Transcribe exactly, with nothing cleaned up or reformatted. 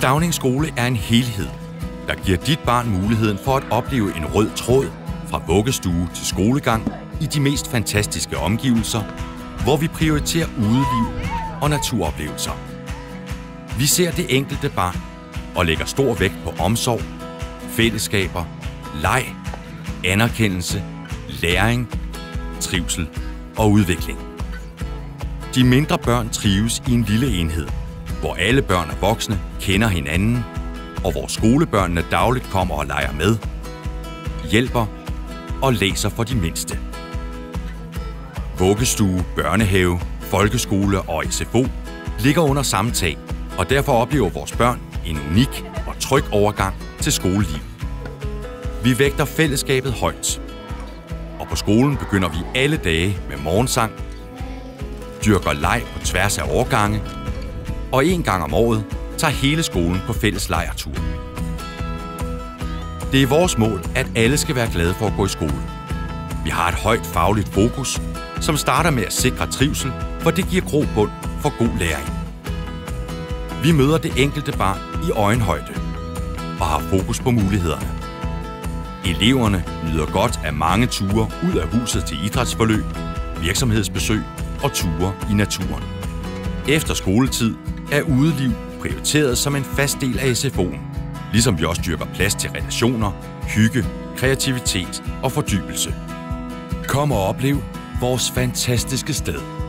Stauning Skole er en helhed, der giver dit barn muligheden for at opleve en rød tråd fra vuggestue til skolegang i de mest fantastiske omgivelser, hvor vi prioriterer udeliv og naturoplevelser. Vi ser det enkelte barn og lægger stor vægt på omsorg, fællesskaber, leg, anerkendelse, læring, trivsel og udvikling. De mindre børn trives i en lille enhed, hvor alle børn og voksne kender hinanden, og hvor skolebørnene dagligt kommer og leger med, hjælper og læser for de mindste. Vuggestue, børnehave, folkeskole og S F O ligger under samme tag, og derfor oplever vores børn en unik og tryg overgang til skoleliv. Vi vægter fællesskabet højt, og på skolen begynder vi alle dage med morgensang, dyrker leg på tværs af årgange, og en gang om året tager hele skolen på fælles lejrtur. Det er vores mål, at alle skal være glade for at gå i skole. Vi har et højt fagligt fokus, som starter med at sikre trivsel, for det giver grobund for god læring. Vi møder det enkelte barn i øjenhøjde og har fokus på mulighederne. Eleverne nyder godt af mange ture ud af huset til idrætsforløb, virksomhedsbesøg og ture i naturen. Efter skoletid er udeliv prioriteret som en fast del af S F O'en, ligesom vi også dyrker plads til relationer, hygge, kreativitet og fordybelse. Kom og oplev vores fantastiske sted.